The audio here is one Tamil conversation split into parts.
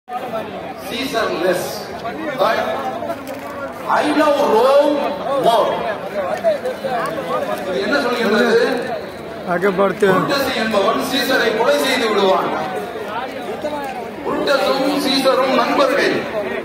Caesarless, but I love Rome more. என்ன சொல்கிறது? आगे बढ़ते हैं. புருட்டஸ் என்பவன் சீசரை கொலை செய்து விடுவான். புருட்டஸும் சீசரும் நண்பர்கள்.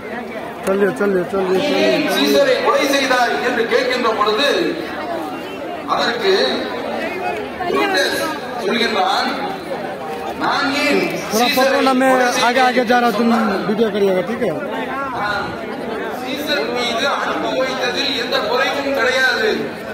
சீசரை கொலை செய்தார் என்று கேட்கின்ற பொழுது அதற்கு புருட்டஸ் சொல்கின்றான், நான் ஏன் आगे जा रहा तुम वीडियो करिएगा ठीक है. சீசர் மீது அன்பு வைத்ததில் எந்த குறைவும் கிடையாது.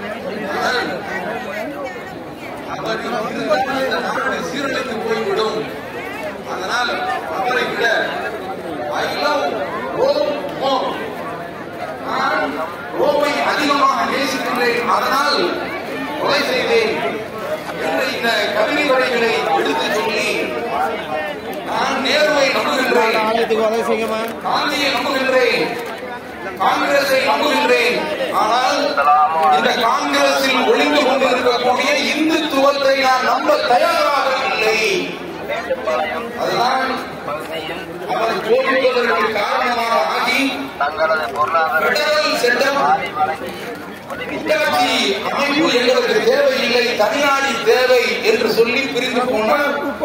அவர் சீரழித்து போய்விடும். அதனால் அவரை விட I love Rome more. நான் ரோமை அதிகமாக நேசிக்கின்றேன், அதனால் கொலை செய்தேன் என்ற இந்த கவிதை வரைகளை எடுத்து சொல்லி நான் நேருவை நம்புகின்றேன், காந்தியை நம்புகின்றேன், காங்கிரஸை நம்புகின்றேன். ஆனால் இந்த காங்கிரஸில் ஒளிந்து கொண்டிருக்கக்கூடிய இந்துத்துவத்தை நான் நம்ப தயாராக இல்லை. அதுதான் அவர் தோல்விப்பதற்கு காரணமாக ஆகி பெடரல் சென்டம் கூட்டாட்சி அமைப்பு எங்களுக்கு தேவையில்லை, தனிநாடு தேவை என்று சொல்லி பிரிந்து போனார்.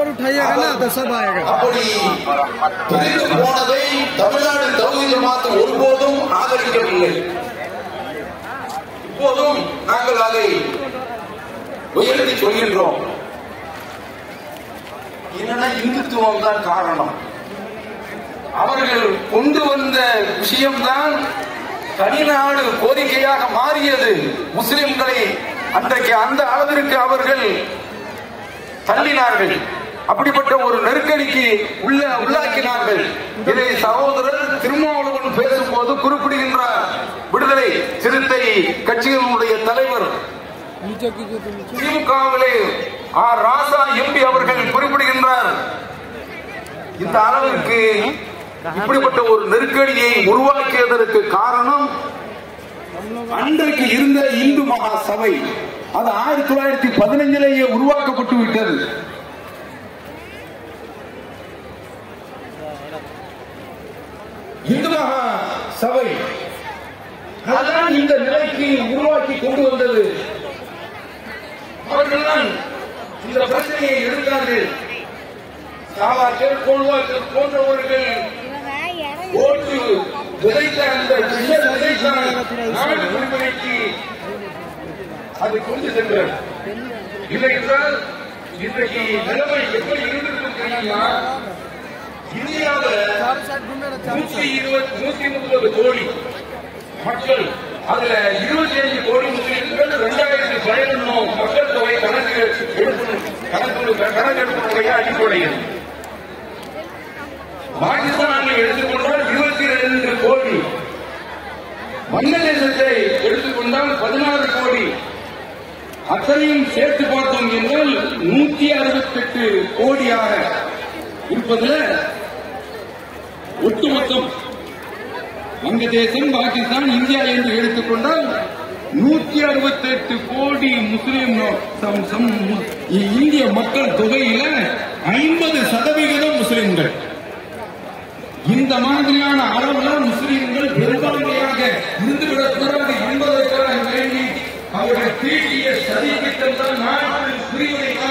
அப்படி பிரிந்து போனதை தமிழ்நாடு தௌஹீத் ஜமாத் ஒருபோதும் ஆதரிக்கவில்லை. இப்போதும் நாங்கள் அதை உயர்த்தி சொல்கின்றோம். என்னன்னா இந்துத்துவம் தான் காரணம். அவர்கள் கொண்டு வந்த விஷயம்தான் தனிநாடு கோரிக்கையாக மாறியது. முஸ்லிம்களை அன்றைக்கு அந்த அளவிற்கு அவர்கள் தள்ளினார்கள், அப்படிப்பட்ட ஒரு நெருக்கடிக்கு உள்ளாக்கினார்கள். இதை சகோதரர் திருமாவளவன் பேசும்போது குறிப்பிடுகின்றார். விடுதலை சிறுத்தை கட்சிகளுடைய தலைவர் திமுகவிலே ராசா எம்பி அவர்கள் குறிப்பிடுகின்றார். இந்த அளவிற்கு இப்படிப்பட்ட ஒரு நெருக்கடியை உருவாக்கியதற்கு காரணம் அன்றைக்கு இருந்த இந்து மகா சபை. அது 1915 உருவாக்கப்பட்டு விட்டது. இந்து மகா சபை அதுதான் இந்த நிலைக்கு உருவாக்கி கொண்டு வந்தது. அவர்கள்தான் இந்த பிரச்சனையை எடுத்தார்கள். சாவார்கள், கோல்வார்கள் போன்றவர்கள் ஓட்டு விதைத்த அந்த நாடு உரிமைக்கு அதை கொண்டு சென்றார். இல்லை என்றால் இன்றைக்கு நிலைமை எப்படி இருந்திருக்கும் தெரியுமா? இந்தியாவில் 130 கோடி மக்கள், அதுல 25 கோடி முஸ்லிம்கள், 2011 மக்கள் தொகை கணக்கெடுப்பினுடைய அடிப்படையில் பாகிஸ்தானில் எடுத்துக்கொண்டால் 22 கோடி, வங்கதேசத்தை எடுத்துக்கொண்டால் 16 கோடி, அத்தனையும் சேர்த்து பார்த்தோம் என்றால் 168 கோடியாக இருப்பதில் ஒட்டுமொத்தம் வங்கதேசம், பாகிஸ்தான், இந்தியா என்று எடுத்துக்கொண்டால் 168 கோடி முஸ்லிம் இந்திய மக்கள் தொகையில 50% முஸ்லிம்கள். இந்த மாதிரியான அளவுல முஸ்லிம்கள் பெரும்பான்மையாக இருந்துவிடக்கூடாது என்பதற்காக வேண்டி அவர்கள் தீட்டிய சதி திட்டம் தான் நாட்டில் பிரிவினை